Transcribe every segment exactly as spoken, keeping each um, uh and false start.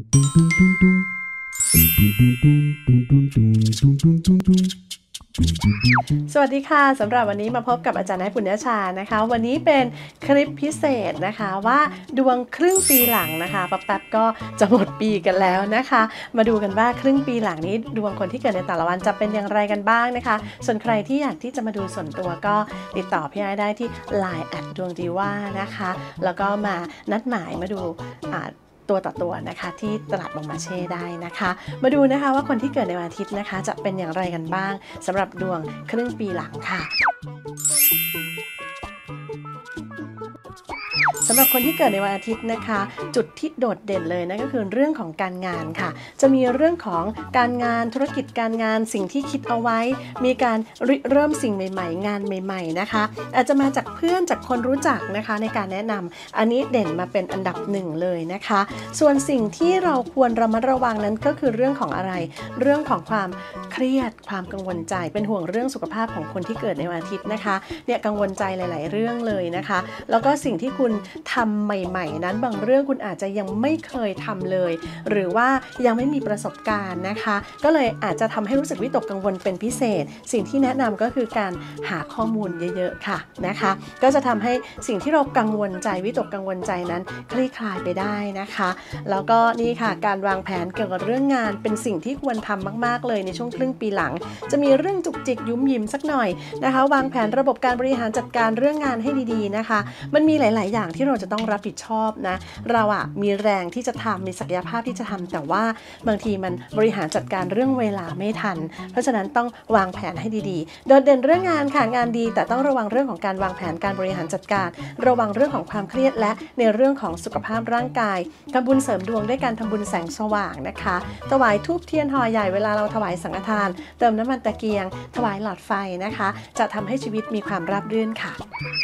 สวัสดีค่ะสำหรับวันนี้มาพบกับอาจารย์นายปุญญชานะคะวันนี้เป็นคลิปพิเศษนะคะว่าดวงครึ่งปีหลังนะคะแป๊บๆก็จะหมดปีกันแล้วนะคะมาดูกันว่าครึ่งปีหลังนี้ดวงคนที่เกิดในแต่ละวันจะเป็นอย่างไรกันบ้างนะคะส่วนใครที่อยากที่จะมาดูส่วนตัวก็ติดต่อพี่ไอ้ได้ที่ ไลน์ แอท ดวงดีว่านะคะแล้วก็มานัดหมายมาดูอ่าตัวต่อตัวนะคะที่ตลาดบองมาเช่ได้นะคะมาดูนะคะว่าคนที่เกิดในวันอาทิตย์นะคะจะเป็นอย่างไรกันบ้างสำหรับดวงครึ่งปีหลังค่ะสำหรับคนที่เกิดในวันอาทิตย์นะคะจุดที่โดดเด่นเลยนั่นก็คือเรื่องของการงานค่ะจะมีเรื่องของการงานธุรกิจการงานสิ่งที่คิดเอาไว้มีการริเริ่มสิ่งใหม่ๆงานใหม่ๆนะคะอาจจะมาจากเพื่อนจากคนรู้จักนะคะในการแนะนำอันนี้เด่นมาเป็นอันดับหนึ่งเลยนะคะส่วนสิ่งที่เราควรระมัดระวังนั้นก็คือเรื่องของอะไรเรื่องของความเครียดความกังวลใจเป็นห่วงเรื่องสุขภาพของคนที่เกิดในวันอาทิตย์นะคะเนี่ยกังวลใจหลายๆเรื่องเลยนะคะแล้วก็สิ่งที่คุณทำใหม่ๆนั้นบางเรื่องคุณอาจจะยังไม่เคยทำเลยหรือว่ายังไม่มีประสบการณ์นะคะก็เลยอาจจะทำให้รู้สึกวิตกกังวลเป็นพิเศษสิ่งที่แนะนำก็คือการหาข้อมูลเยอะๆค่ะนะคะก็จะทำให้สิ่งที่เรากังวลใจวิตกกังวลใจนั้นคลี่คลายไปได้นะคะแล้วก็นี่ค่ะการวางแผนเกี่ยวกับเรื่องงานเป็นสิ่งที่ควรทำมากๆเลยในช่วงครึ่งปีหลังจะมีเรื่องจุกจิกยุ่มยิ้มสักหน่อยนะคะวางแผนระบบการบริหารจัดการเรื่องงานให้ดีๆนะคะมันมีหลายๆอย่างที่เราจะต้องรับผิดชอบนะเราอะมีแรงที่จะทำมีศักยภาพที่จะทำแต่ว่าบางทีมันบริหารจัดการเรื่องเวลาไม่ทันเพราะฉะนั้นต้องวางแผนให้ดีๆโดดเด่นเรื่องงานค่ะงานดีแต่ต้องระวังเรื่องของการวางแผนการบริหารจัดการระวังเรื่องของความเครียดและในเรื่องของสุขภาพร่างกายทำบุญเสริมดวงด้วยการทำบุญแสงสว่างนะคะถวายธูปเทียนห่อใหญ่เวลาเราถวายสังฆทานเติมน้ำมันตะเกียงถวายหลอดไฟนะคะจะทำให้ชีวิตมีความราบรื่นค่ะ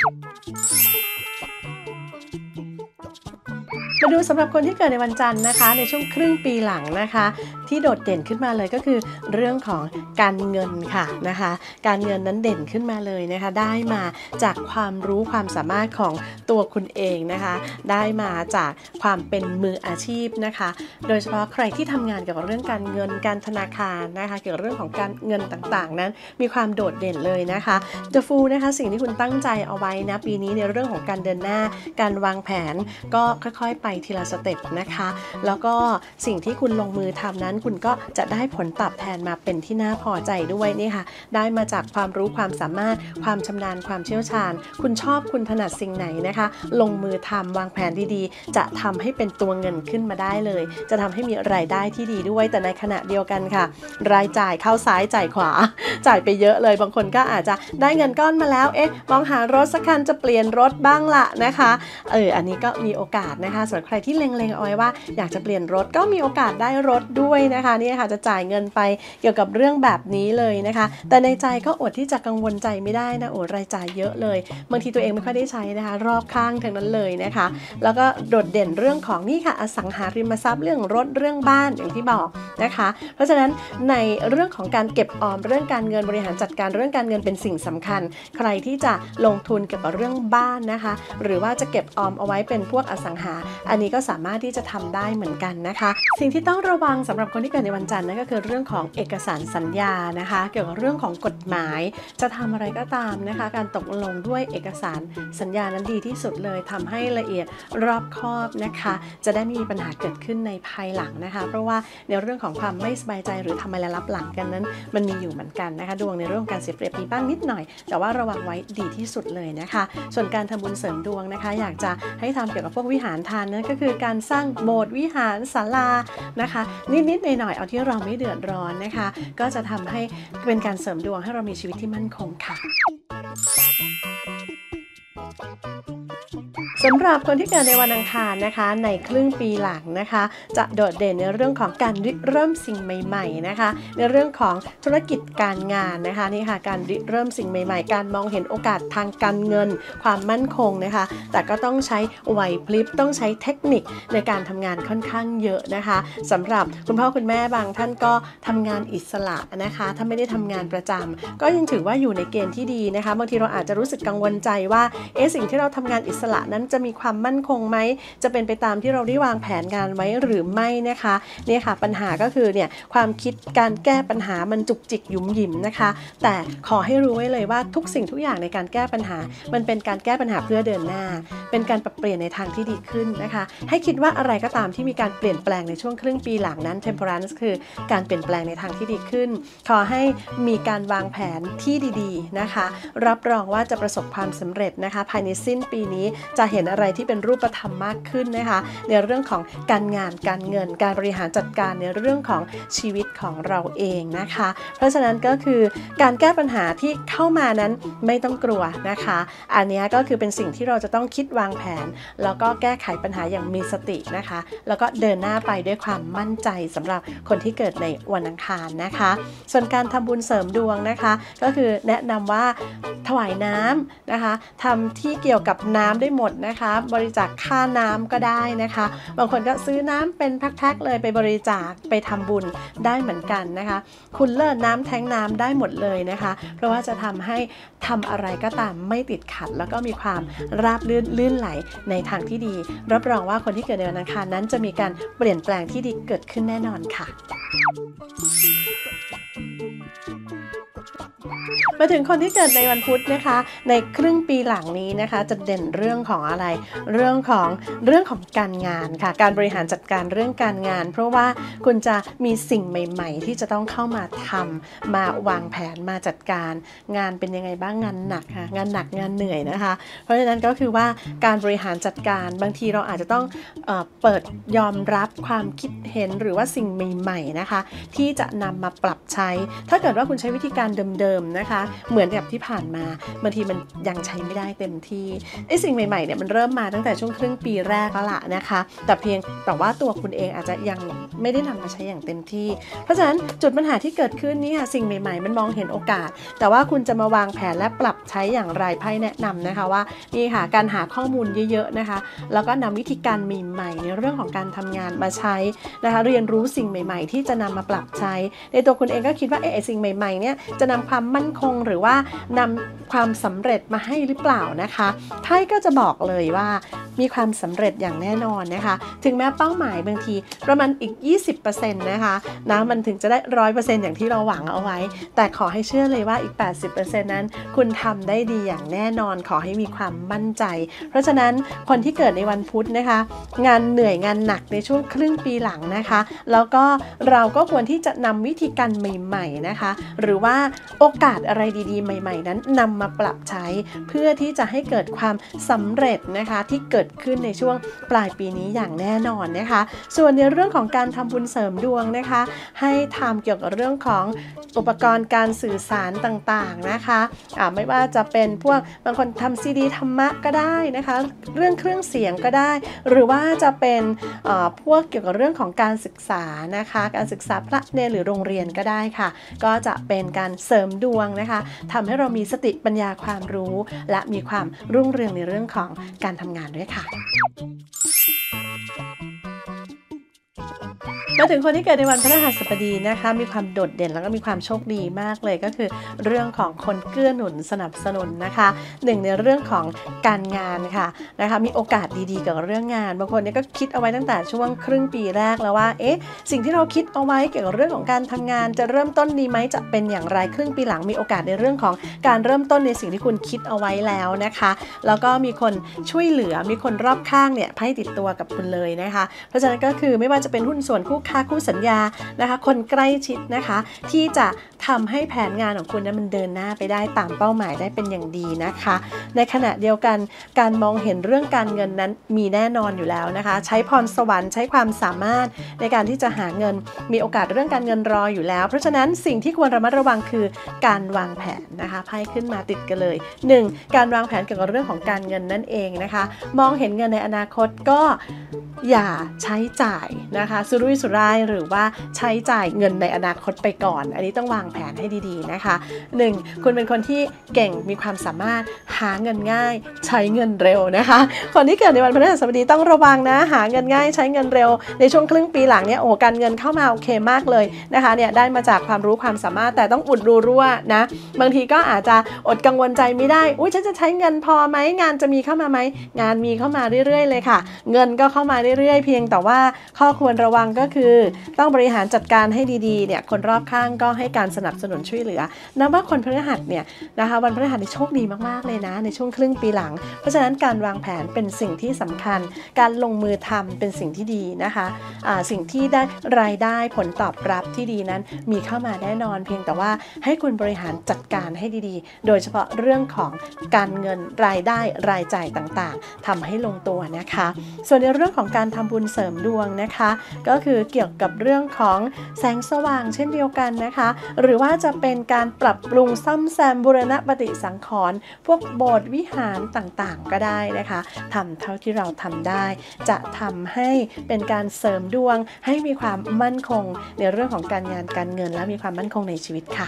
มาดูสำหรับคนที่เกิดในวันจันทร์นะคะในช่วงครึ่งปีหลังนะคะที่โดดเด่นขึ้นมาเลยก็คือเรื่องของการเงินค่ะนะคะการเงินนั้นเด่นขึ้นมาเลยนะคะได้มาจากความรู้ความสามารถของตัวคุณเองนะคะได้มาจากความเป็นมืออาชีพนะคะโดยเฉพาะใครที่ทำงานเกี่ยวกับเรื่องการเงินการธนาคารนะคะเกี่ยวกับเรื่องของการเงินต่างๆนั้นมีความโดดเด่นเลยนะคะ The Fool นะคะสิ่งที่คุณตั้งใจเอาไว้นะปีนี้ในเรื่องของการเดินหน้าการวางแผนก็ค่อยๆไปทีละสเต็ปนะคะแล้วก็สิ่งที่คุณลงมือทำนั้นคุณก็จะได้ผลตอบแทนมาเป็นที่น่าพอใจด้วยนี่ค่ะได้มาจากความรู้ความสามารถความชำนาญความเชี่ยวชาญคุณชอบคุณถนัดสิ่งไหนนะคะลงมือทำวางแผนดีๆจะทำให้เป็นตัวเงินขึ้นมาได้เลยจะทำให้มีรายได้ที่ดีด้วยแต่ในขณะเดียวกันค่ะรายจ่ายเข้าซ้ายจ่ายขวาจ่ายไปเยอะเลยบางคนก็อาจจะได้เงินก้อนมาแล้วเอ๊ะมองหารถสักคันจะเปลี่ยนรถบ้างละนะคะเอออันนี้ก็มีโอกาสนะคะส่วนใครที่เล็งๆเอาไว้ว่าอยากจะเปลี่ยนรถก็มีโอกาสได้รถด้วยนะคะนี่ค่ะจะจ่ายเงินไปเกี่ยวกับเรื่องแบบนี้เลยนะคะแต่ในใจก็อดที่จะกังวลใจไม่ได้นะโอ้รายจ่ายเยอะเลยบางทีตัวเองไม่ค่อยได้ใช้นะคะรอบข้างทั้งนั้นเลยนะคะแล้วก็โดดเด่นเรื่องของนี่ค่ะอสังหาริมทรัพย์เรื่องรถเรื่องบ้านอย่างที่บอกนะคะเพราะฉะนั้นในเรื่องของการเก็บออมเรื่องการเงินบริหารจัดการเรื่องการเงินเป็นสิ่งสำคัญใครที่จะลงทุนเกี่ยวกับเรื่องบ้านนะคะหรือว่าจะเก็บออมเอาไว้เป็นพวกอสังหาอันนี้ก็สามารถที่จะทำได้เหมือนกันนะคะสิ่งที่ต้องระวังสำหรับคนที่เกิดในวันจันทร์นั่นก็คือเรื่องของเอกสารสัญญานะคะเกี่ยวกับเรื่องของกฎหมายจะทำอะไรก็ตามนะคะการตกลงด้วยเอกสารสัญญานั้นดีที่สุดเลยทำให้ละเอียดรอบคอบนะคะจะได้ไม่มีปัญหาเกิดขึ้นในภายหลังนะคะเพราะว่าในเรื่องของความไม่สบายใจหรือทำอะไรลับหลังกันนั้นมันมีอยู่เหมือนกันนะคะดวงในเรื่องของการเสียเปรียบมีบ้างนิดหน่อยแต่ว่าระวังไว้ดีที่สุดเลยนะคะส่วนการทำบุญเสริมดวงนะคะอยากจะให้ทำเกี่ยวกับพวกวิหารทานนั่นก็คือการสร้างโบสถ์วิหารศาลานะคะนิดๆหน่อยๆเอาที่เราไม่เดือดร้อนนะคะก็จะทำให้เป็นการเสริมดวงให้เรามีชีวิตที่มั่นคงค่ะสำหรับคนที่เกิดในวันอังคารนะคะในครึ่งปีหลังนะคะจะโดดเด่นในเรื่องของการริเริ่มสิ่งใหม่ๆนะคะในเรื่องของธุรกิจการงานนะคะนี่ค่ะการริเริ่มสิ่งใหม่ๆการมองเห็นโอกาสทางการเงินความมั่นคงนะคะแต่ก็ต้องใช้ไหวพริบต้องใช้เทคนิคในการทำงานค่อนข้างเยอะนะคะสำหรับคุณพ่อคุณแม่บางท่านก็ทำงานอิสระนะคะถ้าไม่ได้ทำงานประจำก็ยังถือว่าอยู่ในเกณฑ์ที่ดีนะคะบางทีเราอาจจะรู้สึกกังวลใจว่าเอ๊ะสิ่งที่เราทำงานอิสระนั้นจะจะมีความมั่นคงไหมจะเป็นไปตามที่เราได้วางแผนงานไว้หรือไม่นะคะเนี่ยค่ะปัญหาก็คือเนี่ยความคิดการแก้ปัญหามันจุกจิกหยุมหยิมนะคะแต่ขอให้รู้ไว้เลยว่าทุกสิ่งทุกอย่างในการแก้ปัญหามันเป็นการแก้ปัญหาเพื่อเดินหน้าเป็นการปรับเปลี่ยนในทางที่ดีขึ้นนะคะให้คิดว่าอะไรก็ตามที่มีการเปลี่ยนแปลงในช่วงครึ่งปีหลังนั้น Temperance คือการเปลี่ยนแปลงในทางที่ดีขึ้นขอให้มีการวางแผนที่ดีๆนะคะรับรองว่าจะประสบความสำเร็จนะคะภายในสิ้นปีนี้จะเห็นอะไรที่เป็นรูปธรรมมากขึ้นนะคะในเรื่องของการงานการเงินการบริหารจัดการในเรื่องของชีวิตของเราเองนะคะเพราะฉะนั้นก็คือการแก้ปัญหาที่เข้ามานั้นไม่ต้องกลัวนะคะอันนี้ก็คือเป็นสิ่งที่เราจะต้องคิดวางแผนแล้วก็แก้ไขปัญหาอย่างมีสตินะคะแล้วก็เดินหน้าไปด้วยความมั่นใจสำหรับคนที่เกิดในวันอังคารนะคะส่วนการทำบุญเสริมดวงนะคะก็คือแนะนำว่าถวายน้ำนะคะทำที่เกี่ยวกับน้ำได้หมดนะคะบริจาคค่าน้ำก็ได้นะคะบางคนก็ซื้อน้ำเป็นแพ็คๆเลยไปบริจาคไปทำบุญได้เหมือนกันนะคะคุณเลิศน้ำแท้งน้ำได้หมดเลยนะคะเพราะว่าจะทำให้ทำอะไรก็ตามไม่ติดขัดแล้วก็มีความราบรื่นลื่นไหลในทางที่ดีรับรองว่าคนที่เกิดในวันอังคารนั้นจะมีการเปลี่ยนแปลงที่ดีเกิดขึ้นแน่นอนค่ะมาถึงคนที่เกิดในวันพุธนะคะในครึ่งปีหลังนี้นะคะจะเด่นเรื่องของอะไรเรื่องของเรื่องของการงานค่ะการบริหารจัดการเรื่องการงานเพราะว่าคุณจะมีสิ่งใหม่ๆที่จะต้องเข้ามาทำมาวางแผนมาจัดการงานเป็นยังไงบ้างงานหนักค่ะงานหนักงานเหนื่อยนะคะเพราะฉะนั้นก็คือว่าการบริหารจัดการบางทีเราอาจจะต้องเอ่อเปิดยอมรับความคิดเห็นหรือว่าสิ่งใหม่ๆนะคะที่จะนำมาปรับใช้ถ้าเกิดว่าคุณใช้วิธีการเดิมๆนะคะเหมือนกับที่ผ่านมาบางทีมันยังใช้ไม่ได้เต็มที่ไอ้สิ่งใหม่ๆเนี่ยมันเริ่มมาตั้งแต่ช่วงครึ่งปีแรกแล้วล่ะนะคะแต่เพียงแต่ว่าตัวคุณเองอาจจะยังไม่ได้นำมาใช้อย่างเต็มที่เพราะฉะนั้นจุดปัญหาที่เกิดขึ้นนี่ค่ะสิ่งใหม่ๆมันมองเห็นโอกาสแต่ว่าคุณจะมาวางแผนและปรับใช้อย่างไรไพ่แนะนำนะคะว่านี่ค่ะการหาข้อมูลเยอะๆนะคะแล้วก็นำวิธีการใหม่ๆในเรื่องของการทำงานมาใช้นะคะเรียนรู้สิ่งใหม่ๆที่จะนำมาปรับใช้ในตัวคุณเองก็คิดว่าไอ้สิ่งใหม่ๆเนี่ยจะนำความมั่นคงหรือว่านำความสำเร็จมาให้หรือเปล่านะคะไพ่ก็จะบอกเลยว่ามีความสำเร็จอย่างแน่นอนนะคะถึงแม้เป้าหมายบางทีประมาณอีก ยี่สิบเปอร์เซ็นต์ นะคะนะมันถึงจะได้ ร้อยเปอร์เซ็นต์ อย่างที่เราหวังเอาไว้แต่ขอให้เชื่อเลยว่าอีก แปดสิบเปอร์เซ็นต์ นั้นคุณทำได้ดีอย่างแน่นอนขอให้มีความมั่นใจเพราะฉะนั้นคนที่เกิดในวันพุธนะคะงานเหนื่อยงานหนักในช่วงครึ่งปีหลังนะคะแล้วก็เราก็ควรที่จะนำวิธีการใหม่ๆนะคะหรือว่าโอกาสอะไรดีๆใหม่ๆนั้นนำมาปรับใช้เพื่อที่จะให้เกิดความสำเร็จนะคะที่เกิดขึ้นในช่วงปลายปีนี้อย่างแน่นอนนะคะส่วนในเรื่องของการทำบุญเสริมดวงนะคะให้ทำเกี่ยวกับเรื่องของอุปกรณ์การสื่อสารต่างๆนะคะอ่าไม่ว่าจะเป็นพวกบางคนทำซีดีธรรมะก็ได้นะคะเรื่องเครื่องเสียงก็ได้หรือว่าจะเป็นพวกเกี่ยวกับเรื่องของการศึกษานะคะการศึกษาพระเนรหรือโรงเรียนก็ได้ค่ะก็จะเป็นการเสริมดวงนะคะทำให้เรามีสติปัญญาความรู้และมีความรุ่งเรืองในเรื่องของการทำงานด้วยค่ะมาถึงคนที่เกิดในวันพฤหัสบดีนะคะมีความโดดเด่นแล้วก็มีความโชคดีมากเลยก็คือเรื่องของคนเกื้อหนุนสนับสนุนนะคะหนึ่งในเรื่องของการงานค่ะนะคะมีโอกาสดีๆกับเรื่องงานบางคนเนี่ยก็คิดเอาไว้ตั้งแต่ช่วงครึ่งปีแรกแล้วว่าเอ๊ะสิ่งที่เราคิดเอาไว้เกี่ยวกับเรื่องของการทำงานจะเริ่มต้นดีไหมจะเป็นอย่างไรครึ่งปีหลังมีโอกาสในเรื่องของการเริ่มต้นในสิ่งที่คุณคิดเอาไว้แล้วนะคะแล้วก็มีคนช่วยเหลือมีคนรอบข้างเนี่ยให้ติดตัวกับคุณเลยนะคะเพราะฉะนั้นก็คือไม่ว่าจะเป็นหุ้นส่วนคู่ค้าคู่สัญญานะคะคนใกล้ชิดนะคะที่จะทำให้แผนงานของคุณนั้นมันเดินหน้าไปได้ตามเป้าหมายได้เป็นอย่างดีนะคะในขณะเดียวกันการมองเห็นเรื่องการเงินนั้นมีแน่นอนอยู่แล้วนะคะใช้พรสวรรค์ใช้ความสามารถในการที่จะหาเงินมีโอกาสเรื่องการเงินรออยู่แล้วเพราะฉะนั้นสิ่งที่ควรระมัดระวังคือการวางแผนนะคะไพ่ขึ้นมาติดกันเลย หนึ่ง การวางแผนเกี่ยวกับเรื่องของการเงินนั่นเองนะคะมองเห็นเงินในอนาคตก็อย่าใช้จ่ายนะคะสุรุ่ยสุร่ายหรือว่าใช้จ่ายเงินในอนาคตไปก่อนอันนี้ต้องวางแผนให้ดีๆนะคะหนึ่งคุณเป็นคนที่เก่งมีความสามารถหาเงินง่ายใช้เงินเร็วนะคะคนที่เกิดในวันพฤหัสบดีต้องระวังนะหาเงินง่ายใช้เงินเร็วในช่วงครึ่งปีหลังเนี่ยโอ้การเงินเข้ามาโอเคมากเลยนะคะเนี่ยได้มาจากความรู้ความสามารถแต่ต้องอุดรูรั่วนะบางทีก็อาจจะอดกังวลใจไม่ได้อุ้ยฉันจะใช้เงินพอไหมงานจะมีเข้ามาไหมงานมีเข้ามาเรื่อยๆเลยค่ะเงินก็เข้ามาเรื่อยๆเพียงแต่ว่าข้อควรระวังก็คือต้องบริหารจัดการให้ดีๆเนี่ยคนรอบข้างก็ให้การสนับสนุนช่วยเหลือนับว่าคนพฤหัสเนี่ยนะคะวันพฤหัสนี่โชคดีมากๆเลยนะในช่วงครึ่งปีหลังเพราะฉะนั้นการวางแผนเป็นสิ่งที่สำคัญการลงมือทำเป็นสิ่งที่ดีนะคะะสิ่งที่ได้รายได้ผลตอบรับที่ดีนั้นมีเข้ามาแน่นอนเพียงแต่ว่าให้คุณบริหารจัดการให้ดีๆโดยเฉพาะเรื่องของการเงินรายได้รายจ่ายต่างๆทำให้ลงตัวนะคะส่วนในเรื่องของการทำบุญเสริมดวงนะคะก็คือเกี่ยวกับเรื่องของแสงสว่างเช่นเดียวกันนะคะหรือว่าจะเป็นการปรับปรุงซ่อมแซมบูรณะปฏิสังขรณ์พวกโบสถ์วิหารต่างๆก็ได้นะคะทำเท่าที่เราทำได้จะทำให้เป็นการเสริมดวงให้มีความมั่นคงในเรื่องของการงานการเงินและมีความมั่นคงในชีวิตค่ะ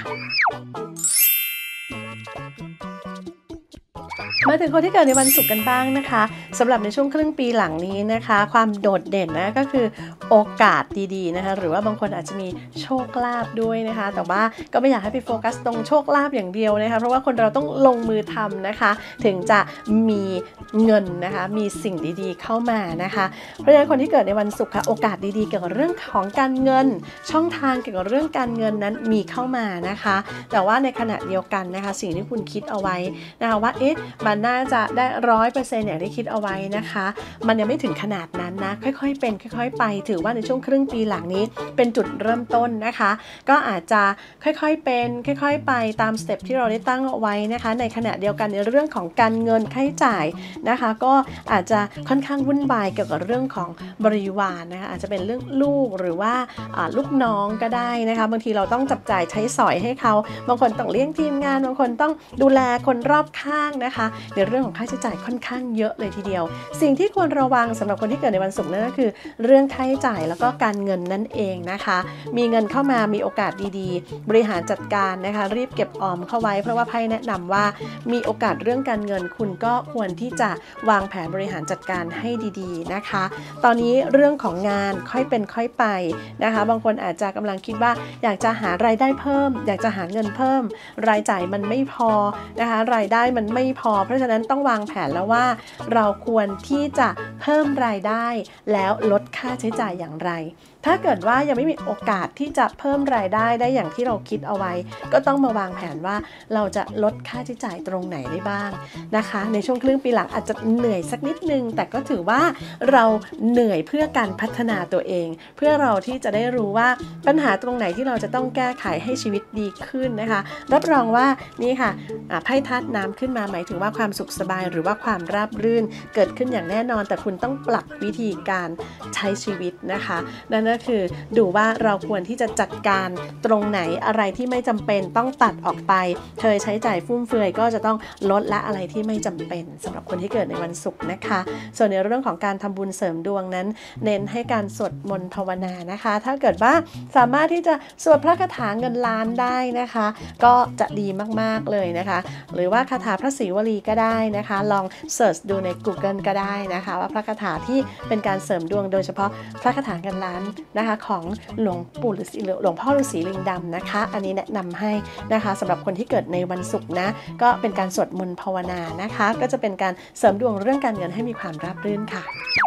มาถึงคนที่เกิดในวันศุกร์กันบ้างนะคะสำหรับในช่วงครึ่งปีหลังนี้นะคะความโดดเด่นนะก็คือโอกาสดีๆนะคะหรือว่าบางคนอาจจะมีโชคลาภด้วยนะคะแต่ว่าก็ไม่อยากให้ไปโฟกัสตรงโชคลาภอย่างเดียวนะคะเพราะว่าคนเราต้องลงมือทำนะคะถึงจะมีเงินนะคะมีสิ่งดีๆเข้ามานะคะเพราะฉะนั้นคนที่เกิดในวันศุกร์ค่ะโอกาสดีๆเกี่ยวกับเรื่องของการเงินช่องทางเกี่ยวกับเรื่องการเงินนั้นมีเข้ามานะคะแต่ว่าในขณะเดียวกันนะคะสิ่งที่คุณคิดเอาไว้นะคะว่าเอ๊ะมันน่าจะได้ร้อยเปอร์เซ็นต์อย่างที่คิดเอาไว้นะคะมันยังไม่ถึงขนาดนั้นนะค่อยๆเป็นค่อยๆไปถือว่าในช่วงครึ่งปีหลังนี้เป็นจุดเริ่มต้นนะคะก็อาจจะค่อยๆเป็นค่อยๆไปตามสเต็ปที่เราได้ตั้งเอาไว้นะคะในขณะเดียวกันในเรื่องของการเงินค่าใช้จ่ายนะคะก็อาจจะค่อนข้างวุ่นวายเกี่ยวกับเรื่องของบริวารนะคะอาจจะเป็นเรื่องลูกหรือว่าลูกน้องก็ได้นะคะบางทีเราต้องจับจ่ายใช้สอยให้เขาบางคนต้องเลี้ยงทีมงานบางคนต้องดูแลคนรอบข้างนะคะในเรื่องของค่าใช้จ่ายค่อนข้างเยอะเลยทีเดียวสิ่งที่ควรระวังสำหรับคนที่เกิดในวันศุกร์นั่นก็คือเรื่องค่าใช้จ่ายแล้วก็การเงินนั่นเองนะคะมีเงินเข้ามามีโอกาสดีๆบริหารจัดการนะคะรีบเก็บออมเข้าไว้เพราะว่าไพ่แนะนำว่ามีโอกาสเรื่องการเงินคุณก็ควรที่จะวางแผนบริหารจัดการให้ดีๆนะคะตอนนี้เรื่องของงานค่อยเป็นค่อยไปนะคะบางคนอาจจะกำลังคิดว่าอยากจะหารายได้เพิ่มอยากจะหาเงินเพิ่มรายจ่ายมันไม่พอนะคะรายได้มันไม่พอเพราะฉะนั้นต้องวางแผนแล้วว่าเราควรที่จะเพิ่มรายได้แล้วลดค่าใช้จ่ายอย่างไรถ้าเกิดว่ายังไม่มีโอกาสที่จะเพิ่มรายได้ได้อย่างที่เราคิดเอาไว้ก็ต้องมาวางแผนว่าเราจะลดค่าใช้จ่ายตรงไหนได้บ้างนะคะในช่วงครึ่งปีหลังอาจจะเหนื่อยสักนิดนึงแต่ก็ถือว่าเราเหนื่อยเพื่อการพัฒนาตัวเองเพื่อเราที่จะได้รู้ว่าปัญหาตรงไหนที่เราจะต้องแก้ไขให้ชีวิตดีขึ้นนะคะรับรองว่านี่ค่ะไพ่ธาตุน้ำขึ้นมาหมายถึงว่าความสุขสบายหรือว่าความราบรื่นเกิดขึ้นอย่างแน่นอนแต่คุณต้องปรับวิธีการใช้ชีวิตนะคะนั่นก็คือดูว่าเราควรที่จะจัดการตรงไหนอะไรที่ไม่จำเป็นต้องตัดออกไปเคยใช้จ่ายฟุ่มเฟือยก็จะต้องลดละอะไรที่ไม่จำเป็นสำหรับคนที่เกิดในวันศุกร์นะคะส่วนในเรื่องของการทำบุญเสริมดวงนั้นเน้นให้การสวดมนต์ภาวนานะคะถ้าเกิดว่าสามารถที่จะสวดพระคาถาเงินล้านได้นะคะก็จะดีมากๆเลยนะคะหรือว่าคาถาพระศรีวลีก็ได้นะคะลองเสิร์ชดูใน Google ก็ได้นะคะว่าพระคาถาที่เป็นการเสริมดวงโดยเฉพาะพระคาถาเงินล้านนะคะของหลวงปู่ฤาษีหลวงพ่อฤาษีลิงดำนะคะอันนี้แนะนำให้นะคะสำหรับคนที่เกิดในวันศุกร์นะก็เป็นการสวดมนต์ภาวนานะคะก็จะเป็นการเสริมดวงเรื่องการเงินให้มีความราบรื่นค่ะ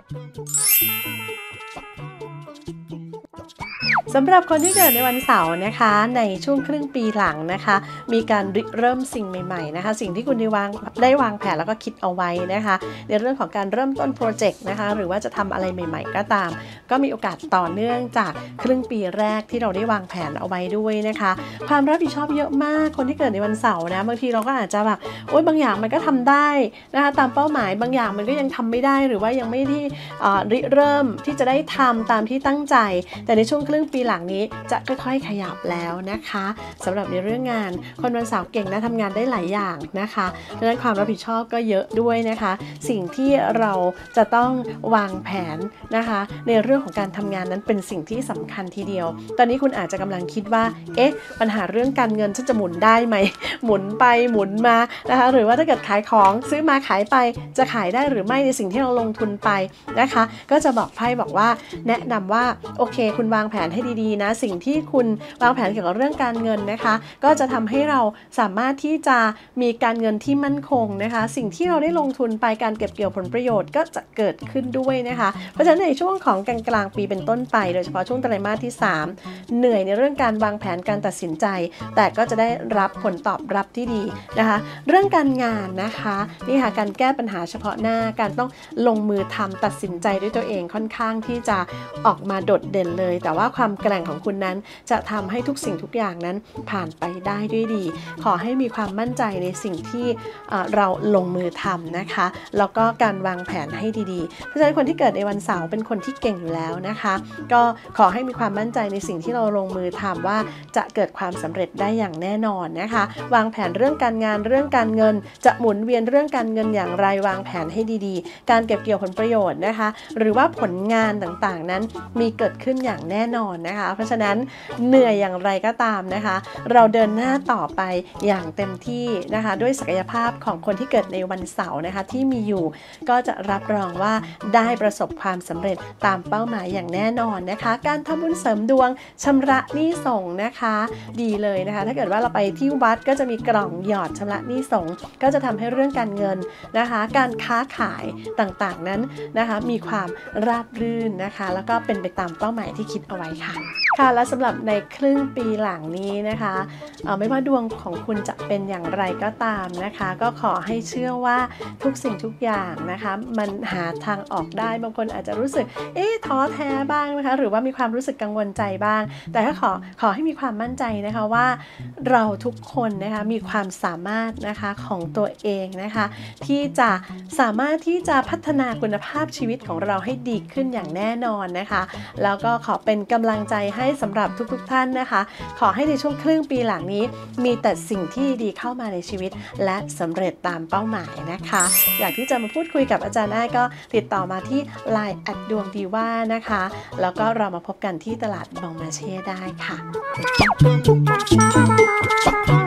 สำหรับคนที่เกิดในวันเสาร์นะคะในช่วงครึ่งปีหลังนะคะมีการริเริ่มสิ่งใหม่ๆนะคะสิ่งที่คุณได้วางได้วางแผนแล้วก็คิดเอาไว้นะคะในเรื่องของการเริ่มต้นโปรเจกต์นะคะหรือว่าจะทำอะไรใหม่ๆก็ตามก็มีโอกาสต่อเนื่องจากครึ่งปีแรกที่เราได้วางแผนเอาไว้ด้วยนะคะความรับผิดชอบเยอะมากคนที่เกิดในวันเสาร์นะบางทีเราก็อาจจะแบบโอ๊ยบางอย่างมันก็ทำได้นะคะตามเป้าหมายบางอย่างมันก็ยังทำไม่ได้หรือว่ายังไม่ที่ริเริ่มที่จะได้ทำตามที่ตั้งใจแต่ในช่วงครึ่งปีปีหลังนี้จะค่อยๆขยับแล้วนะคะสำหรับในเรื่องงานคนวันเสาร์เก่งนะทำงานได้หลายอย่างนะคะดังนั้นความรับผิดชอบก็เยอะด้วยนะคะสิ่งที่เราจะต้องวางแผนนะคะในเรื่องของการทำงานนั้นเป็นสิ่งที่สำคัญทีเดียวตอนนี้คุณอาจจะกำลังคิดว่าเอ๊ะปัญหาเรื่องการเงินฉันจะหมุนได้ไหมหมุนไปหมุนมานะคะหรือว่าถ้าเกิดขายของซื้อมาขายไปจะขายได้หรือไม่ในสิ่งที่เราลงทุนไปนะคะก็จะบอกไพ่บอกว่าแนะนำว่าโอเคคุณวางแผนให้ดีๆนะสิ่งที่คุณวางแผนเกี่ยวกับเรื่องการเงินนะคะก็จะทำให้เราสามารถที่จะมีการเงินที่มั่นคงนะคะสิ่งที่เราได้ลงทุนไปการเก็บเกี่ยวผลประโยชน์ก็จะเกิดขึ้นด้วยนะคะเพราะฉะนั้นในช่วงของกลางกลางปีเป็นต้นไปโดยเฉพาะช่วงไตรมาสที่สามเหนื่อยในเรื่องการวางแผนการตัดสินใจแต่ก็จะได้รับผลตอบรับที่ดีนะคะเรื่องการงานนะคะนี่ค่ะการแก้ปัญหาเฉพาะหน้าการต้องลงมือทำตัดสินใจด้วยตัวเองค่อนข้างที่จะออกมาโดดเด่นเลยแต่ว่าความแกร่งของคุณนั้นจะทำให้ทุกสิ่งทุกอย่างนั้นผ่านไปได้ด้วยดีขอให้มีความมั่นใจในสิ่งที่เราลงมือทำนะคะแล้วก็การวางแผนให้ดีๆเพราะฉะนั้นคนที่เกิดในวันเสาร์เป็นคนที่เก่งอยู่แล้วนะคะก็ขอให้มีความมั่นใจในสิ่งที่เราลงมือทำว่าจะเกิดความสำเร็จได้อย่างแน่นอนนะคะวางแผนเรื่องการงานเรื่องการเงินจะหมุนเวียนเรื่องการเงินอย่างไรวางแผนให้ดีๆการเก็บเกี่ยวผลประโยชน์นะคะหรือว่าผลงานต่างๆนั้นมีเกิดขึ้นอย่างแน่นอนนะคะเพราะฉะนั้นเหนื่อยอย่างไรก็ตามนะคะเราเดินหน้าต่อไปอย่างเต็มที่นะคะด้วยศักยภาพของคนที่เกิดในวันเสาร์นะคะที่มีอยู่ก็จะรับรองว่าได้ประสบความสำเร็จตามเป้าหมายอย่างแน่นอนนะคะการทำบุญเสริมดวงชำระหนี้ส่งนะคะดีเลยนะคะถ้าเกิดว่าเราไปที่วัดก็จะมีกล่องหยอดชำระหนี้ส่งก็จะทำให้เรื่องการเงินนะคะการค้าขายต่างๆนั้นนะคะมีความราบรื่นนะคะแล้วก็เป็นไปตามเป้าหมายที่คิดเอาไว้ค่ะค่ะและสำหรับในครึ่งปีหลังนี้นะคะเอ่อไม่ว่าดวงของคุณจะเป็นอย่างไรก็ตามนะคะก็ขอให้เชื่อว่าทุกสิ่งทุกอย่างนะคะมันหาทางออกได้บางคนอาจจะรู้สึกเอ๊ะท้อแท้บ้างนะคะหรือว่ามีความรู้สึกกังวลใจบ้างแต่ก็ขอขอให้มีความมั่นใจนะคะว่าเราทุกคนนะคะมีความสามารถนะคะของตัวเองนะคะที่จะสามารถที่จะพัฒนาคุณภาพชีวิตของเราให้ดีขึ้นอย่างแน่นอนนะคะแล้วก็ขอเป็นกำลังใจให้สำหรับทุกๆท่านนะคะขอให้ในช่วงครึ่งปีหลังนี้มีแต่สิ่งที่ดีเข้ามาในชีวิตและสำเร็จตามเป้าหมายนะคะอยากที่จะมาพูดคุยกับอาจารย์อ้ายก็ติดต่อมาที่ ไลน์ แอท ดวงดีว่านะคะแล้วก็เรามาพบกันที่ตลาดบองมาเช่ได้ค่ะ